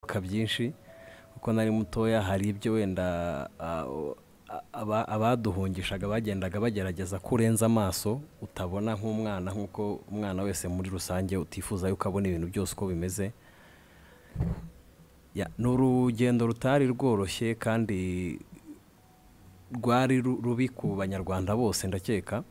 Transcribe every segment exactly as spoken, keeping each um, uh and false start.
nibuka byinshi kuko nari mutoya. Hari ibyo wenda abaduhungishaga bagendaga bagerageza kurenza amaso utabona nk'umwana, nk'uko umwana wese muri rusange utifuza yuko abona ibintu byose uko bimeze. Ni urugendo rutari rworoshye kandi rwari rubi ku banyarwanda bose ndakeka.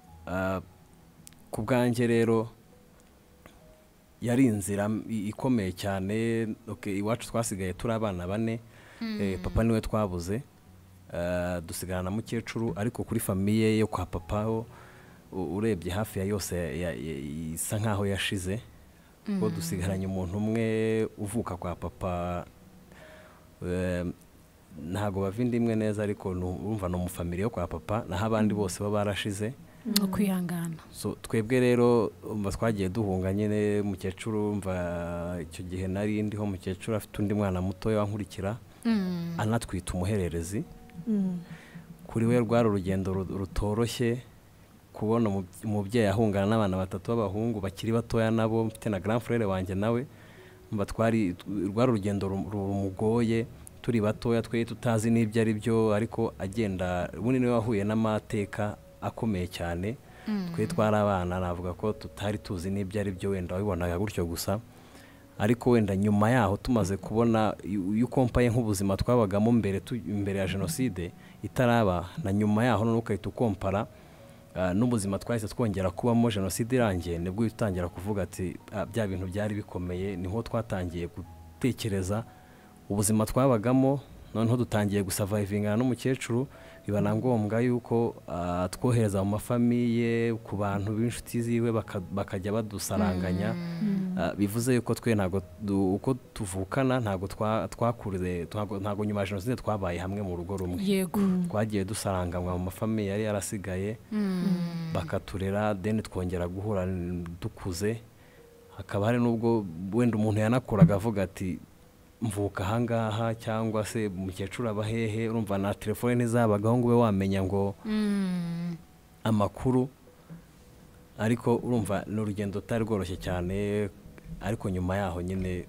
Ku bwanjye rero yari inzira ikomeye cyane. Iwacu twasigaye turi abana bane, papa niwe twabuze, dusigarana na mukecuru, ariko kuri famiye yo kwa papa ho urebye hafi ya yose isa nkaho yashize, ko dusigaranye umuntu umwe uvuka kwa papa. Ntago bavindimwe neza, ariko urumva no mu family yo kwa papa, naho abandi bose baba barashize. No kwihangana. So twebwe rero umva twagiye duhunga nyine. Mukecuru umva icyo gihe nari ndiho, mukecuru afite undi mwana muto wankurikira, anatwita umuhererezi. Kuri we rwari urugendo rutoroshye kubona umubyeyi ahungana n'abana batatu b'abahungu bakiri batoya, nabo mfite na grand frère wanjye nawe. Umva twari rwari urugendo rumugoye, turi batoya twe tutazi n'ibyo ari byo, ariko agenda ubundi niwe wahuye n'amateka akomeye cyane. Twe twari abana, navuga ko tutari tuzi n'ibyo ari byo, wenda wabibonaga gutyo gusa. Ariko wenda nyuma yaho tumaze kubona yuko mpaye nk'ubuzima twabagamo mbere imbere ya jenoside itaraba, na nyuma yaho none ukahita ukompara n'ubuzima twahise twongera kubamo jenoside irangiye, nibwo utangira kuvuga ati bya bintu byari bikomeye. Niho twatangiye gutekereza ubuzima twabagamo, noneho dutangiye gusavayivingana n'umukecuru. Biba na ngombwa yuko twohereza mu mafamiye ku bantu b'inshuti ziwe bakajya badusaranganya. Bivuze yuko twe ntago uko tuvukana ntago twakurize, ntago nyuma ya jenoside twabaye hamwe mu rugo rumwe. Yego. Twagiye dusaranganywa mu mafamiye yari yarasigaye, bakaturera, then twongera guhura dukuze. Hakaba hari nubwo wenda umuntu yanakuraga avuga ati mvuka ahangaha, cyangwa se mukecuru abahehe. Urumva na telefone ntizabagaho ngo ube wamenya ngo amakuru, ariko urumva ni urugendo rutari rworoshye cyane. Ariko nyuma yaho nyine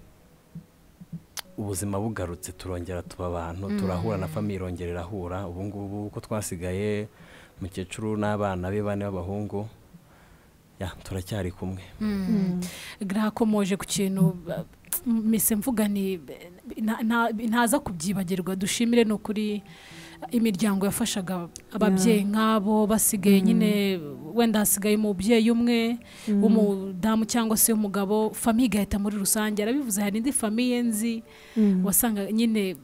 ubuzima bugarutse, turongera tuba abantu, turahura na famiye irongera irahura. Ubu ngubu uko twasigaye, mukecuru n'abana be bane b'abahungu, ya turacyari kumwe. Grakomoje ku kintu mise mvuga ni ntaza kubyibagirwa. Dushimire no kuri imiryango yafashaga ababyeyi nk'abo basigaye nyine, wenda hasigaye umubyeyi umwe w'umudamu cyangwa se umugabo, famiye igahita muri rusange. Arabivuze hari indi famiye nzi wasanga nyine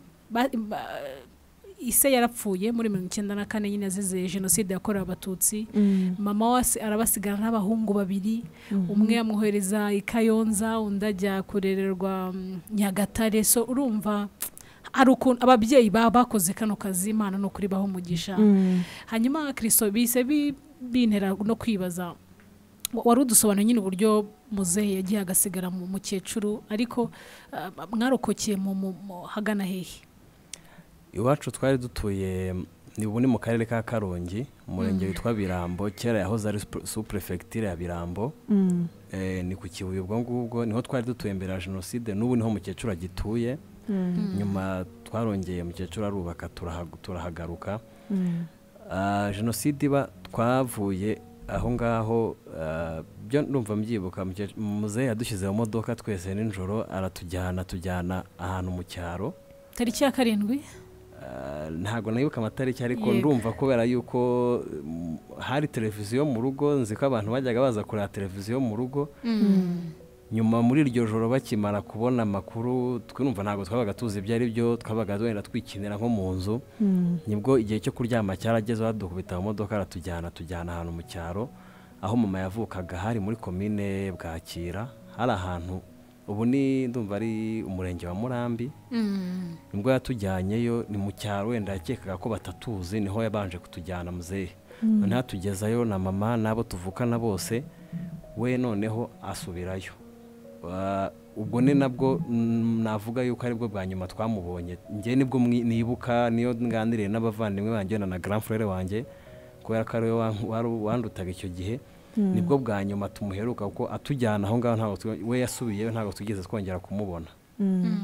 ise yarapfuye muri mirongo icyenda na kane nyine azize jenoside yakorewe abatutsi. Mama wase arabasigara n'abahungu babiri, umwe amwohereza i Kayonza, undi ajya kurererwa Nyagatare. So urumva hari ukuntu ababyeyi bakoze kano kazi, Imana no kuri baho umugisha. Hanyuma Christophe bise bintera no kwibaza, wari udusobanura nyine uburyo muzehe yagiye agasigara mu mukecuru, ariko mwarokokeye mu hagana hehe? Iwacu twari dutuye ni ubu ni mu karere ka Karongi, umurenge witwa Birambo. Kera yahoze ari sous-prefecture ya Birambo. Ni ku Kibuye. Ubwo ngubwo niho twari dutuye mbere ya jenoside, n'ubu niho mukecuru agituye. Nyuma twarongeye mukecuru arubaka turahagaruka. Jenoside iba twavuye aho ngaho, byo ndumva mbyibuka. Muzehe yadushyize mu modoka twese nijoro, aratujyana tujyana ahantu mu cyaro. Tariki ya karindwi? Ntago nayibuka amatariki, ariko ndumva kubera yuko hari televiziyo mu rugo, nzi ko abantu bajyaga baza kureba televiziyo mu rugo. Nyuma muri iryo joro bakimara kubona amakuru, twumva ntago twabaga tuzi ibyo ari byo, twabaga wenda twikinira nko mu nzu. Nibwo igihe cyo kuryama cyarageze, badukubita mu modoka aratujyana tujyana ahantu mu cyaro aho mama yavukaga. Hari muri komine Bwakira, hari ahantu ubu ni ndumva ari umurenge wa Murambi. Nibwo yatujyanyeyo, ni mu cyaro, wenda yakekaga ko batatuzi, niho yabanje kutujyana muzehe. None hatugezayo na mama nabo tuvukana bose, we noneho asubirayo. Ubwo ni nabwo navuga yuko ari bwo bwa nyuma twamubonye. Ngiye nibwo nibuka, niyo nganiriye n'abavandimwe banjye na grand frère wanjye, kubera ko ari we wandutaga icyo gihe. Nibwo bwa nyuma tumuheruka, kuko atujyana aho ngaho ntago we yasubiyeyo, ntago tugeze twongera kumubona.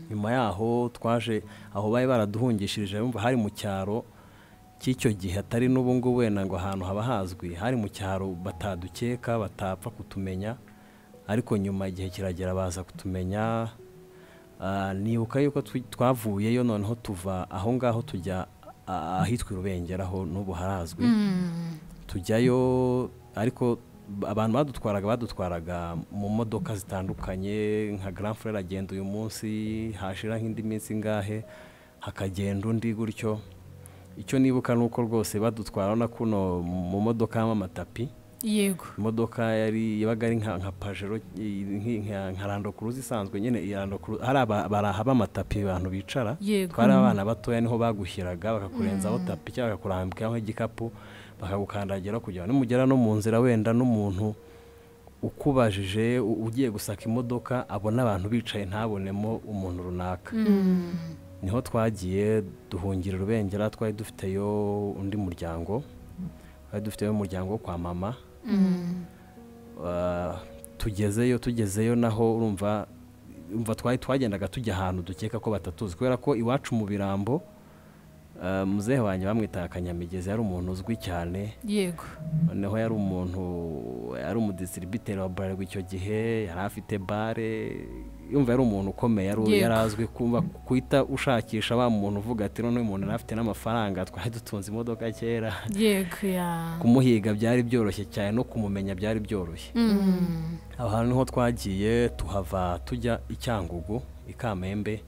nyuma yaho twaje aho bari baraduhungishirije bumva hari mu cyaro cy'icyo gihe atari n'ubu ngubu wenda ngo ahantu haba hazwi, hari mu cyaro batadukeka batapfa kutumenya, ariko nyuma igihe kiragera baza kutumenya. Nibuka yuko twavuyeyo noneho tuva aho ngaho tujya ahitwa Rubengera, aho n'ubu harazwi, tujyayo. Ariko abantu badutwaraga badutwaraga mu modoka zitandukanye, nka Grand Frère agenda uyu munsi, hashira nk'indi minsi ngahe hakagenda undi gutyo. Icyo nibuka nuko rwose badutwara na kuno mu modoka y'amatapi. Yego, imodoka yari yabaga ari nka nka Pajero, nka Lando Cruise isanzwe nyine. Lando Cruise hari barahaba amatapi abantu bicara, twari abana batoya niho bagushyiraga bakakurenzaho tapi cyangwa bakakurambikaho igikapu bakagukandagira kugira ngo nimugera no mu nzira wenda n'umuntu ukubajije ugiye gusaka imodoka abona abantu bicaye ntabonemo umuntu runaka. Niho twagiye duhungira Rubengera. Twari dufiteyo undi muryango, twari dufiteyo umuryango kwa mama. tugezeyo tugezeyo naho urumva umva twari twagendaga tujya ahantu dukeka ko batatuzi, kubera ko iwacu mu Birambo muzehe wanjye bamwita Kanyamigezi, yari umuntu uzwi cyane. Yego, noneho yari umuntu yari umudistributeri wa Byari icyo gihe, yari afite bare, yumva yari umuntu ukomeye, yari yarazwi kumva kuita ushakisha wa muntu uvuga ati none umuntu narafite n'amafaranga, twari dutunze imodoka kera. Yego, ya kumuhiga byari byoroshye cyane, no kumumenya byari byoroshye. Aho hantu niho twagiye tuhava tujya Icyangugu, Ikamembe.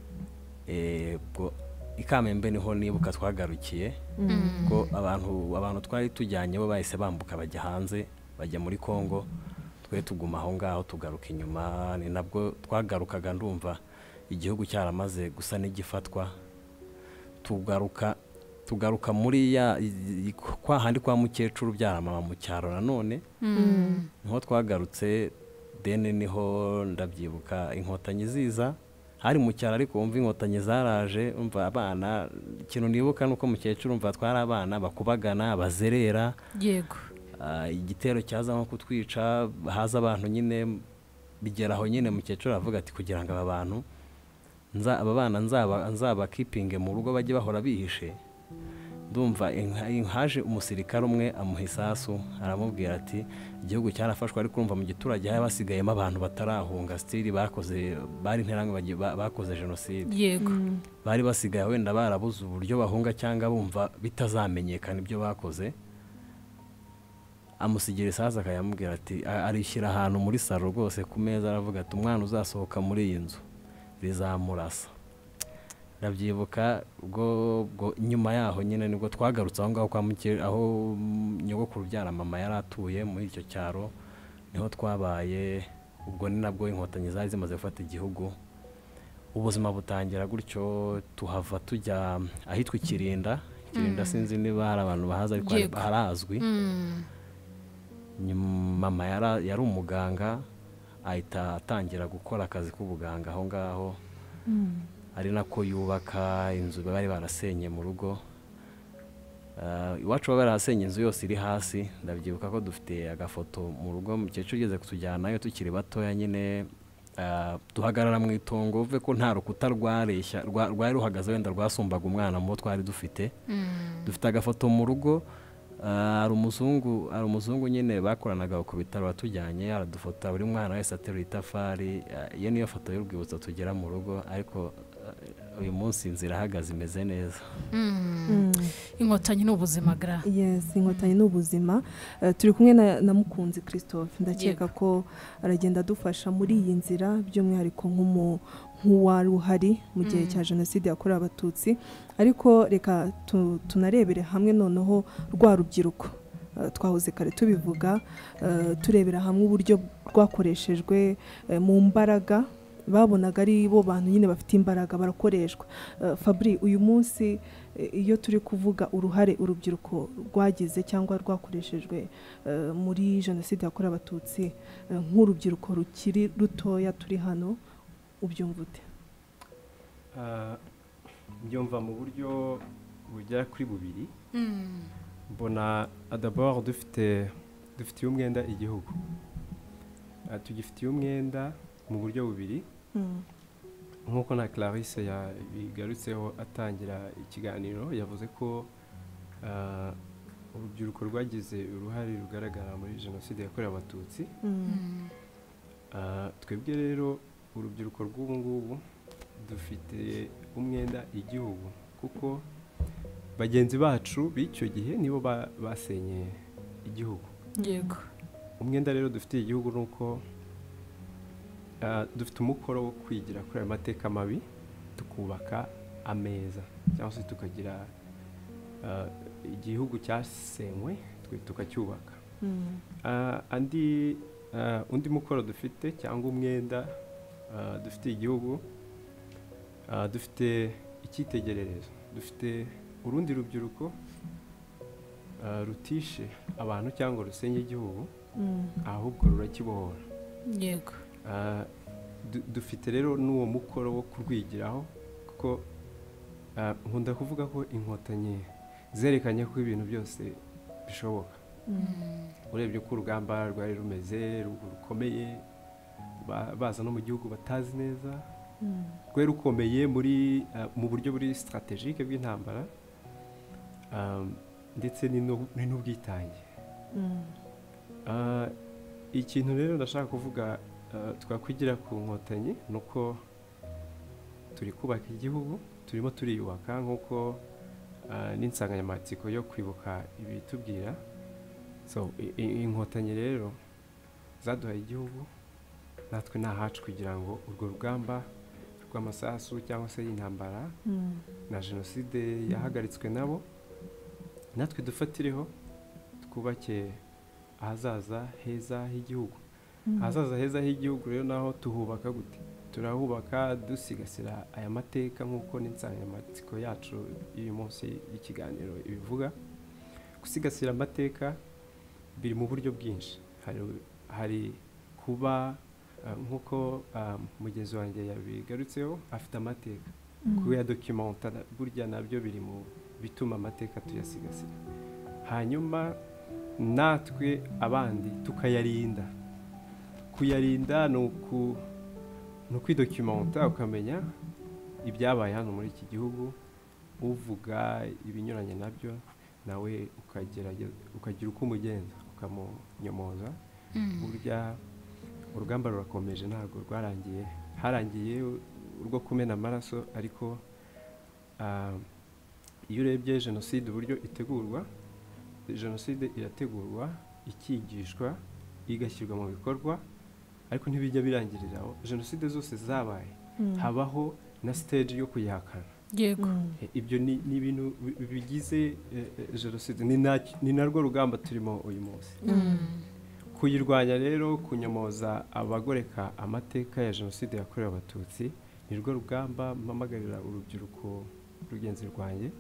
eh bwo Ikamembe niho nibuka twagarukiye, ko abantu abantu twari tujyanye bo bahise bambuka bajya hanze, bajya muri Kongo. Twe tuguma aho ngaho tugaruka inyuma. Ni nabwo twagarukaga ndumva igihugu cyaramaze gusa n'igifatwa. Tugaruka tugaruka muri ya kwa handi kwa mukecuru byaramama mu cyaro nanone. Niho twagarutse dene, niho ndabyibuka Inkotanyi ziza. Hari mu cyaro ariko umva Inkotanyi zaraje, umva abana, ikintu nibuka nuko mukecuru umva twari abana bakubagana bazerera. Yego, igitero cyaza nko kutwica, haza abantu nyine bigeraho nyine mukecuru avuga ati kugira ngo aba bantu nza aba bana nzaba nzaba keeping mu rugo bajye bahora bihishe. Ndumva haje umusirikare umwe amuha isasu, aramubwira ati igihugu cyarafashwe, ariko urumva mu giturage hari basigayemo abantu batarahunga, stili bakoze bari nterangwe bakoze jenoside. Yego, bari basigaye wenda barabuze uburyo bahunga cyangwa bumva bitazamenyekana ibyo bakoze. Amusigira isasu akayamubwira ati arishyira ahantu muri saro rwose ku meza, aravuga ati umwana uzasohoka muri iyi nzu rizamurasa. Ndabyibuka ubwo nyuma yaho nyine nibwo twagarutse aho ngaho kwa mukecuru, aho nyogokuru byara mama yari atuye muri icyo cyaro. Niho twabaye, ubwo ni nabwo Inkotanyi zari zimaze gufata igihugu. Ubuzima butangira gutyo, tuhava tujya ahitwa Ikirinda. Ikirinda sinzi niba hari abantu bahaza, ariko harazwi. Mama yari umuganga, ahita atangira gukora akazi k'ubuganga aho ngaho. Ari nako yubaka inzu bari barasenye mu rugo. Iwacu bari barasenye inzu yose iri hasi. Ndabyibuka ko dufite agafoto mu rugo mukecuru ugeze kutujyanayo tukiri batoya nyine. Duhagarara mu itongo, uve ko nta rukuta rwareshya rwari ruhagaze wenda rwasumbaga umwana mu twari dufite. Dufite agafoto mu rugo. Ari umuzungu ari umuzungu nyine bakoranaga ku bitaro batujyanye, aradufota buri mwana wese ateruye itafari. Iyo niyo foto y'urwibutso tugera mu rugo, ariko uyu munsi inzira ihagaze imeze neza. Inkotanyi n'ubuzima gra. Yes, Inkotanyi n'ubuzima. Turi kumwe na Mukunzi Christophe, ndakeka ko aragenda dufasha muri iyi nzira, by'umwihariko nk'umu nk'uwari uhari mu gihe cya jenoside yakorewe Abatutsi. Ariko reka tunarebere hamwe noneho rwa rubyiruko. Twahoze kare tubivuga, turebera hamwe uburyo rwakoreshejwe mu mbaraga, babonaga ari bo bantu nyine bafite imbaraga barakoreshwa. Fabri, uyu munsi iyo turi kuvuga uruhare urubyiruko rwagize cyangwa rwakoreshejwe muri jenoside yakorewe Abatutsi, nk'urubyiruko rukiri rutoya turi hano, ubyumva ute? Mbyumva mu buryo bugera kuri bubiri. Mbona d'abord dufite dufitiye umwenda igihugu. Tugifitiye umwenda mu buryo bubiri. nk'uko na Clarisse yabigarutseho atangira ikiganiro yavuze ko ah, urubyiruko rwagize uruhare rugaragara muri jenoside yakorewe abatutsi. Ah, twebwe rero urubyiruko rw'ubu ngubu dufite umwenda igihugu kuko bagenzi bacu b'icyo gihe nibo ba- basenye igihugu. yego Umwenda rero dufite igihugu nuko ah, dufite umukoro wo kwigira kuri ayo mateka mabi tukubaka ameza cyangwa se tukagira ah, igihugu cyasenywe twe tukacyubaka. Ah, andi ah, undi mukoro dufite cyangwa umwenda ah, dufite igihugu, ah, dufite icyitegererezo, dufite urundi rubyiruko ah, rutishe abantu cyangwa rusenye igihugu ahubwo rurakibohora. yego Ah, du- dufite rero n'uwo mukoro wo kurwigiraho kuko ah, nkunda kuvuga ko inkotanyi zerekanye ko ibintu byose bishoboka. Urebye uko urugamba rwari rumeze ru- rukomeye, ba- baza no mu gihugu batazi neza, rwari rukomeye muri ah, mu buryo buri strategique bw'intambara, ah, ndetse ni no- ni n'ubwitange. Ah, ikintu rero ndashaka kuvuga ah, twakwigira ku nkotanyi ni uko turi kubaka igihugu, turimo turiyubaka nk'uko ah, n'insanganyamatsiko yo kwibuka ibitubwira. So i- i- inkotanyi rero zaduhaye igihugu, natwe ni ahacu kugira ngo urwo rugamba rw'amasasu cyangwa se y'intambara na jenoside yahagaritswe nabo natwe dufatireho twubake ahazaza heza h'igihugu. Ahazaza heza h'igihugu rero naho tuhubaka gute? Turahubaka dusigasira aya mateka nk'uko n'insanganyamatsiko yacu y'uyu munsi y'ikiganiro ibivuga. Gusigasira amateka biri mu buryo bwinshi. Hari, hari kuba uh, nk'uko uh, mugenzi wanjye yabigarutseho afite amateka, kuya documenta burya nabyo biri mu bituma amateka tuyasigasira. Hanyuma natwe abandi tukayarinda. Kuyarinda ni uku ni ukwidocumenta ukamenya ibyabaye hano muri iki gihugu, uvuga ibinyuranye nabyo nawe ukagerageza ukagira uko umugenza ukamunyomoza. Burya urugamba rurakomeje, ntabwo rwarangiye, harangiye urwo kumena amaraso, ariko ah, iyo urebye jenoside uburyo itegurwa, jenoside irategurwa ikigishwa igashyirwa mu bikorwa, ariko ntibijya birangirira aho. Jenoside zose zabaye habaho na stage yo kuyihakana. yego E, ibyo ni ni ibintu bi- bigize eh, eh, jenoside, ni na- ni narwo rugamba turimo uyu munsi. Kuyirwanya rero, kunyomoza abagoreka amateka ya jenoside yakorewe abatutsi, ni rwo rugamba mpamagarira urubyiruko rugenzi rwanjye.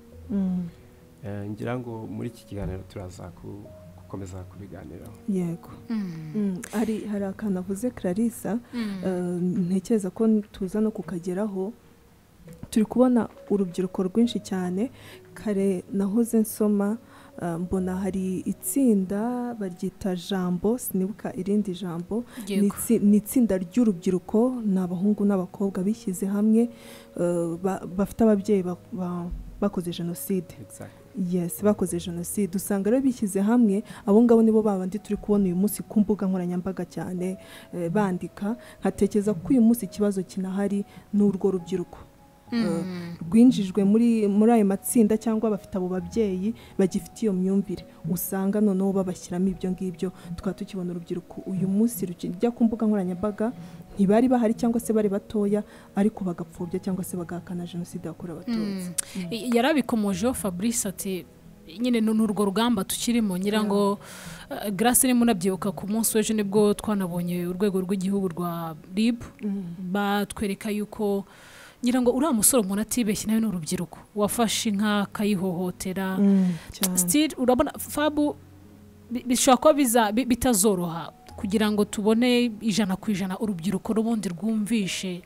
Eh, ngira ngo muri iki kiganiro turaza ku- gukomeza kubiganiraho. yego Mm, hari hari akantu avuze Clarisse, eh, ntekereza ko tuza no kukageraho. Turi kubona urubyiruko rwinshi cyane. Kare nahoze nsoma, eh, mbona hari itsinda baryita jambo, sinibuka irindi jambo. Ni yego itsi- ni itsinda ry'urubyiruko, ni abahungu n'abakobwa bishyize hamwe, eh, ba- bafite ababyeyi ba- ba- bakoze jenoside. Exactly. Yes, bakoze jenoside. Usanga rero bishyize hamwe, abo ngabo nibo babandi turi kubona uyu munsi ku mbuga nkoranyambaga cyane, eh, bandika. Nkatekereza ko uyu munsi ikibazo kinahari n'urwo rubyiruko eh, rwinjijwe muri muri ayo matsinda, cyangwa bafite abo babyeyi bagifite iyo myumvire, usanga noneho babashyiramo ibyo ngibyo. Tukaba tukibona urubyiruko uyu munsi rujya ku mbuga nkoranyambaga, ntibari bahari cyangwa se bari batoya, ariko bagapfobya cyangwa se bagahakana jenoside yakorewe abatutsi. I- yarabikomojeho Fabrice ati nyine ni urwo rugamba tukirimo. ngira ngo uh, Grace ni munabyibuka ku munsi w'ejo nibwo twanabonye urwego rw'igihugu rwa R I B batwereka yuko ngira ngo uriya musore umuntu atibeshye nawe ni urubyiruko wafashe inka akayihohotera. cyane. Still urabona Fabu bi- bishobora kuba biza- bi- bitazoroha kugira ngo tubone ijana ku ijana urubyiruko rubundi rwumvishe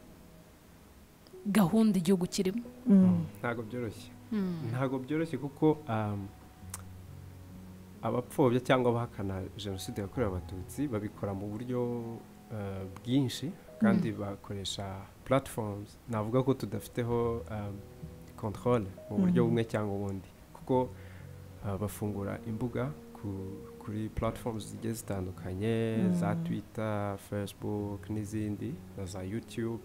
gahunda igihugu kirimo. Ntabwo byoroshye. Ntabwo byoroshye kuko um, abapfobya cyangwa abahakana jenoside yakorewe abatutsi babikora mu buryo uh, bwinshi. kandi bakoresha platforms navuga ko tudafiteho um, control mu buryo bumwe cyangwa ubundi kuko uh, bafungura imbuga ku, kuri platforms zigiye zitandukanye mm. za Twitter, Facebook n'izindi na za YouTube.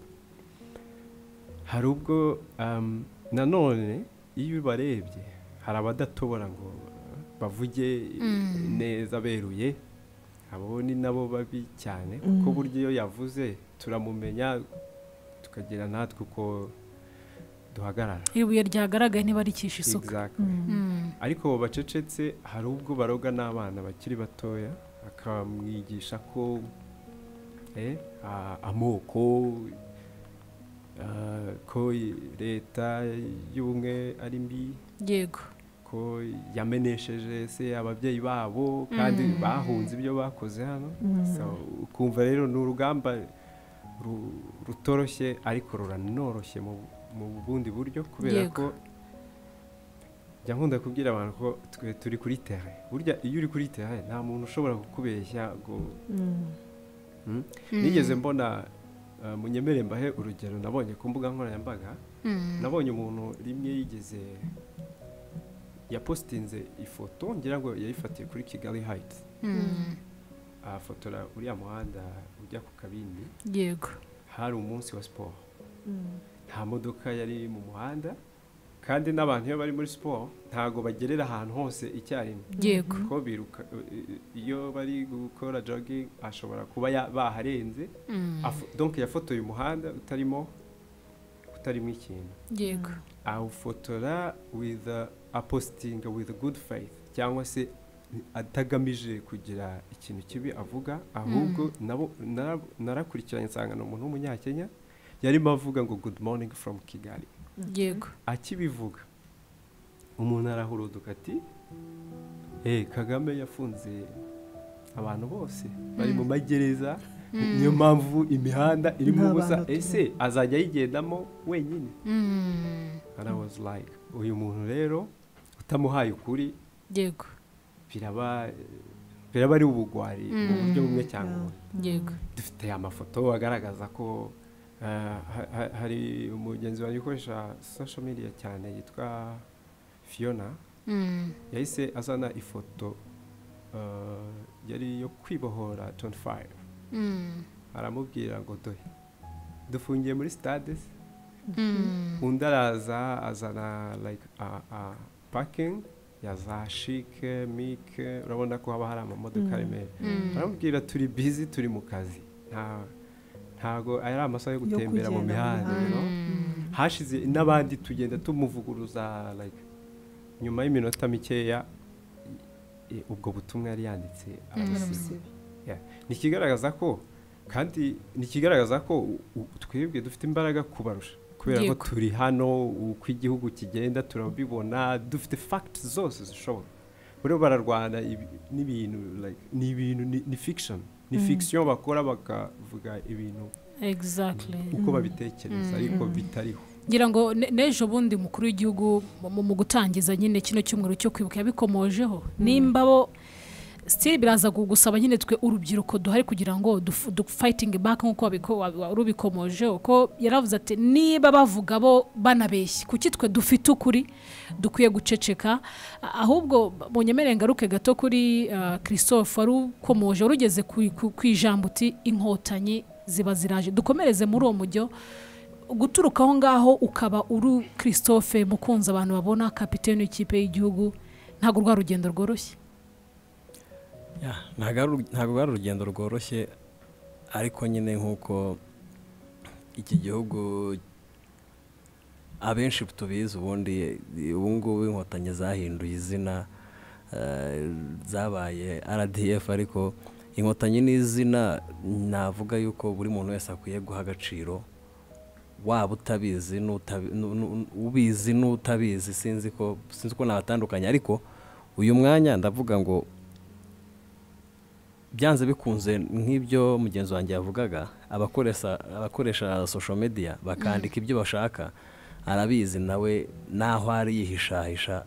Hari ubwo um, nanone iyo barebye hari abadatobora ngo bavuge mm. neza beruye, abo ni nabo babi cyane kuko mm. buryo iyo yavuze turamumenya tukagira natwe uko duhagarara. Ibuye ryagaragaye niba rikisha isuka. Exactly. Mm. Ariko bacecetse hari ubwo baroga n'abana bakiri batoya akamwigisha ko eh amoko Uh, ko leta y'ubumwe ari mbi, yego, ko yamenesheje se ababyeyi babo kandi mm. bahunze ibyo bakoze hano mm. so ukumva rero ni urugamba rutoroshye ariko ruranoroshye mu bundi buryo kubera yego. Ko njya nkunda kubwira abantu ko twe turi kuri terrain, burya iyo uri kuri terrain nta muntu ushobora kukubeshya ngo mm. mm? mm. nigeze mbona Uh, munyemere mbahe urugero nabonye ku mbuga nkoranyambaga mm. nabonye umuntu rimwe yigeze yapostinze ifoto ngira ngo yayifatiye kuri Kigali Heights mm. afotora uriya muhanda ujya ku Kabindi, yego, hari umunsi wa sport mm. nta modoka yari mu muhanda kandi n'abantu iyo bari muri sport ntago bagerera ahantu hose icyarimwe, yego, ko biruka iyo bari gukora jogging ashobora kuba baharenze mm. donc yafotoye umuhanda utarimo utarimo ikintu, yego, awufotora with a, a posting with a good faith cyangwa se atagamije kugira ikintu kibi avuga ahubwo mm. nabo narakurikiranye nsanga no umuntu w'umunyakenya yarimo avuga ngo good morning from Kigali, yego, akibivuga umuntu arahuruduka ati eh Kagame yafunze abantu bose bari mu magereza mm. niyo mpamvu imihanda iri mu busa ese azajya yigendamo wenyine mm. and I was like uyu muntu rero utamuhaye ukuri, yego, biraba biraba ari ubugwari mm. mu buryo bumwe cyangwa yego. Dufite amafoto agaragaza ko Uh, ha, hari umugenzi wanjye ukoresha social media cyane yitwa Fiona mm. yahise azana ifoto uh, yari yo kwibohora twenty-five mm. aramubwira ngo dohe dufungiye muri stade mm. undi araza azana like a, a parking ya za chic mic urabona ko haba hari amamodoka remera mm. aramubwira turi busy turi mu kazi nta ntago ari amasaha yo gutembera mu mihanda no mm. hashize n'abandi tugenda tumuvuguruza like nyuma y'iminota mikeya e, ubwo butumwa yari yanditse mm. yeah. Nikigaragaza ko kandi nikigaragaza ko twebwe dufite imbaraga kubarusha kubera ko turi hano uko igihugu kigenda turabibona dufite facts zose zishoboka buri bararwana n'ibintu like ni ibintu ni fiction ni mm. fiction bakora bakavuga ibintu exactly uko babitekereza ariko mm. bitariho ngira ngo nejo bundi mukuru w'igihugu mu gutangiza nyine kino cyumweru cyo kwibuka yabikomojeho mm. nimba bo still biraza kugusaba nyine twe urubyiruko duhari kugira ngo du fighting back nkuko wabikomojeho ko yaravuze ati niba bavuga bo banabeshye kuki twe dufite ukuri dukwiye guceceka ahubwo munyemere ngaruke gato kuri uh, Christophe wari ukomoje urugeze kwijambo uti Inkotanyi ziba ziraje dukomereze muri uwo mujyo guturuka aho ngaho ukaba uru Christophe Mukunzi abantu babona kapiteni w'ikipe y'igihugu ntago rwa rugendo rworoshye. Ya, ntago ari urugendo rworoshye ariko nyine nkuko iki gihugu abenshi tubizi ubundi ubungubu Inkotanyi zahinduye izina zabaye R D F ariko Inkotanyi ni izina navuga yuko buri muntu wese akwiye guha agaciro waba utabizi ubizi n'utabizi sinzi ko sinzi ko nabatandukanye ariko uyu mwanya ndavuga ngo byanze bikunze nk'ibyo mugenzi wanjye yavugaga abakoresha abakoresha social media bakandika ibyo bashaka arabizi nawe naho ari yihishahisha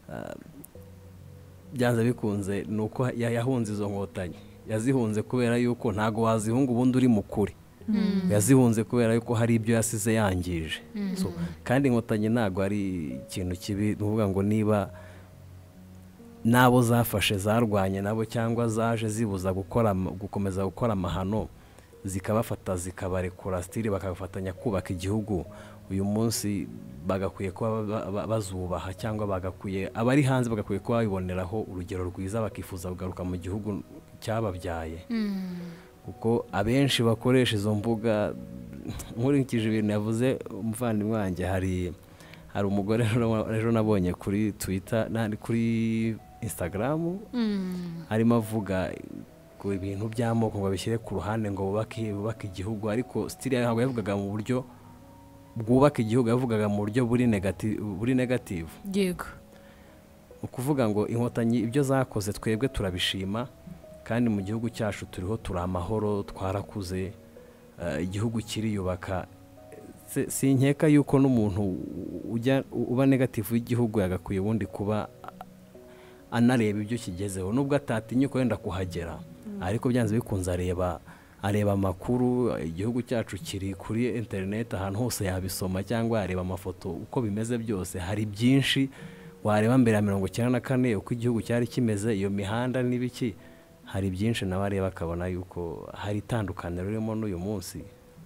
byanze bikunze nuko yahunze izo Nkotanyi yazihunze kubera yuko ntago wazihunga ubundi uri mukuri yazihunze kubera yuko hari ibyo yasize yangije. So, kandi Inkotanyi ntabwo ari ikintu kibi nuvuga ngo niba nabo zafashe zarwanye nabo cyangwa zaje zibuza gukora gukomeza gukora amahano zikabafata zikabarekura stili bakafatanya kubaka igihugu, uyu munsi bagakwiye kuba bazubaha cyangwa bagakwiye abari hanze bagakwiye kuba baboneraho urugero rwiza bakifuza kugaruka mu gihugu cyababyaye. Kuko abenshi bakoresha izo mbuga nkurikije ibintu yavuze umuvandimwe wanjye, hari hari umugore ejo nabonye kuri Twitter nandi kuri Instagram arimo avuga ku ibintu by'amoko ngo bishyire ku ruhande ngo bubake bubake igihugu, ariko stili ntabwo yavugaga mu buryo bwubaka igihugu, yavugaga mu buryo buri negative buri negative. Yego, ukuvuga ngo Inkotanyi ibyo zakoze twebwe turabishima, kandi mu gihugu cyacu turiho turi amahoro, twarakuze, igihugu kiriyubaka. Sinkeka yuko n'umuntu ujya uba negative w'igihugu yagakwiye ubundi kuba anareba ibyo kigezeho, nubwo atatinya ko yenda kuhagera, ariko byanze bikunze areba areba amakuru. Igihugu cyacu kiri kuri internet ahantu hose yabisoma, cyangwa areba amafoto uko bimeze byose. Hari byinshi wareba mbere ya mirongo icyenda na kane uko igihugu cyari kimeze, iyo mihanda n'ibiki, hari byinshi nawe areba akabona yuko hari itandukaniro ririmo n'uyu munsi.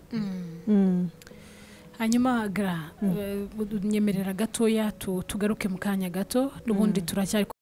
Hanyuma gra nyemerera gatoya tugaruke mu kanya gato, n'ubundi turacyari